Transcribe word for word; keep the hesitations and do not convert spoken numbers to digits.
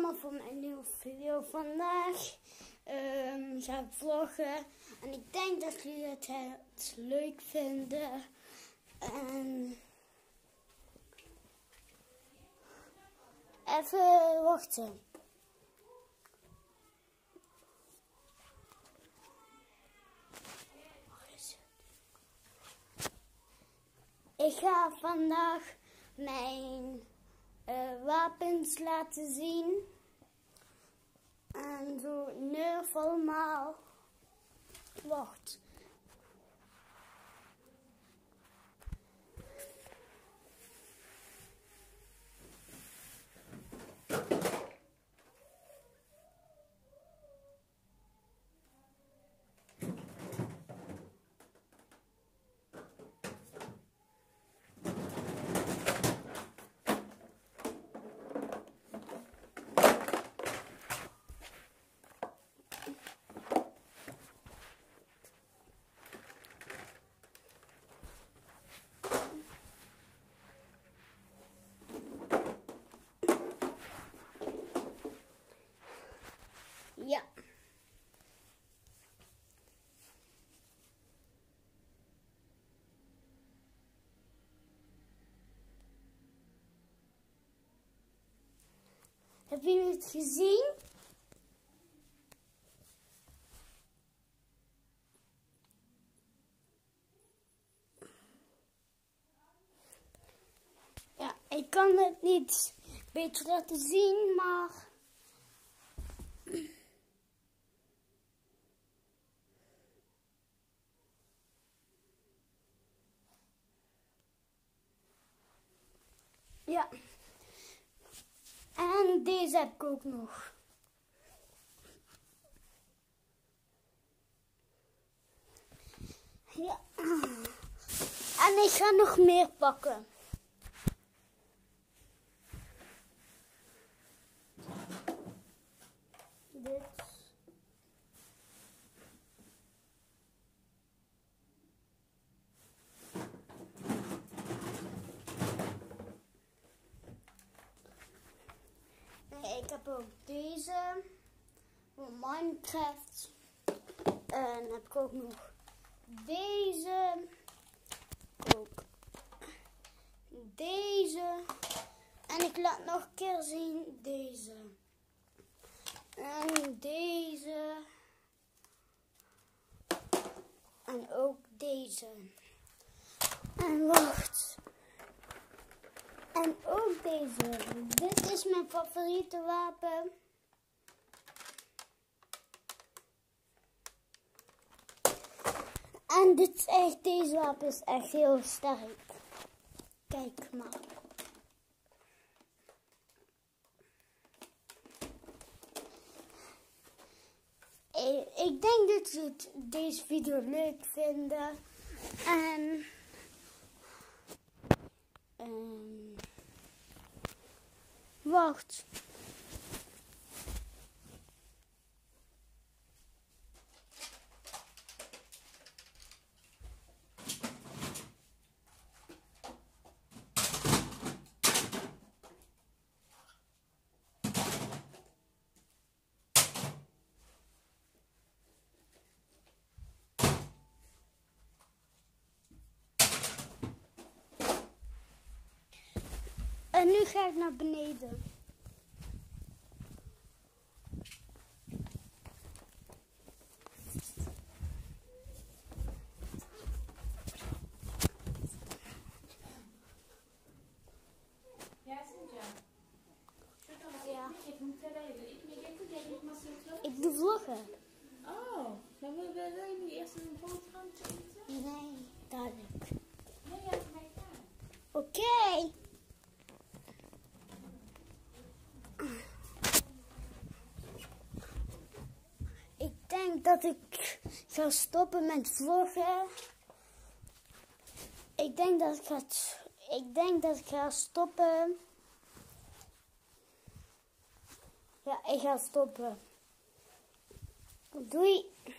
allemaal voor mijn nieuwe video. Vandaag um, ga ik vloggen en ik denk dat jullie het, het leuk vinden. En even wachten. Ik ga vandaag mijn uh, wapens laten zien. En zo nerf allemaal. Wacht. Ja. Hebben jullie het gezien? Ja, ik kan het niet beter laten zien, maar ja. En deze heb ik ook nog. Ja. En ik ga nog meer pakken. Dit. Ik heb ook deze voor Minecraft. En heb ik ook nog deze. Ook deze. En ik laat nog een keer zien deze. En deze. En ook deze. En wacht. En ook deze. Dit is mijn favoriete wapen. En dit is echt, deze wapen is echt heel sterk. Kijk maar. Ik denk dat jullie deze video leuk vinden. En Um, wacht. En nu ga ik naar beneden. Ja, Cynthia. Ja. Ik moet verder. Ik doe vloggen. Oh, dan wil je nu eerst een boterham eten? Nee, dadelijk. Nee, ja, mij gaan. Oké. Okay. Ik denk dat ik ga stoppen met vloggen. Ik denk dat ik ga, ik denk dat ik ga stoppen. Ja, ik ga stoppen. Doei.